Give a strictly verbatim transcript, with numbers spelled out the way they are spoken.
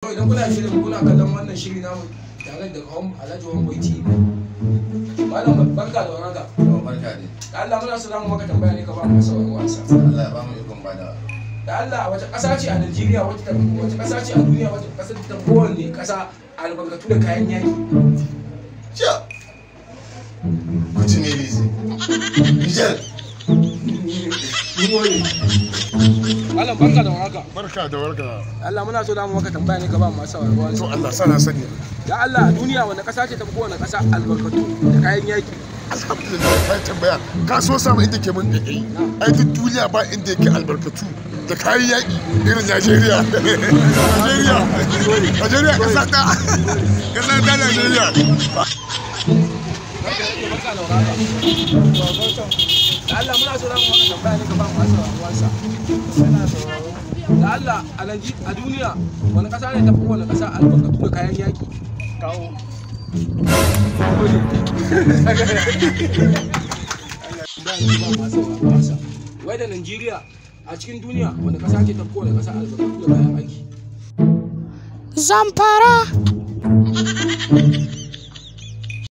idan kuna shirin kuna kallon wannan shiri namu tare da Home Alhaji Homeboy T V. Malam barka da warhaka. Barka ne. Da Allah muna so zamu maka tambaya ne ka ba mu sauran wasa. Allah ya ba mu ikon bada. Da Allah wace ƙasa ce a Najeriya wace wace ƙasa ce a duniya wace ƙasa ta kowanne ƙasa albarkatu da kayan yaki. Ciya. Kuci ne lise. Nijar. Malam barka da warhaka. Barka da warka. Allah muna so zamu maka tambaya ne ka ba mu sauran wasa. To Allah sana sani. Da Allah a duniya wanda ƙasa ce ta kowanne ƙasa albarkatu da kayan yaki. Alhamdulillah ka tambaya ka so samu inda ke mun dake ai duk duniya ba inda yake albarkatu da kayan yaƙi irin Najeriya. Najeriya. Najeriya ƙasa ta. Ƙasa ta Najeriya. Da Allah muna so zamu maka tambaya ne ka ba mu sauran wasa. Da Allah a duniya wani ƙasa ne ta kowanne ƙasa albarkatu da kayan yaki. Kawo. Wai da Najeriya a cikin duniya wanda kasa ce ta kowane kasa albarkatu da kayan aiki. Zamfara.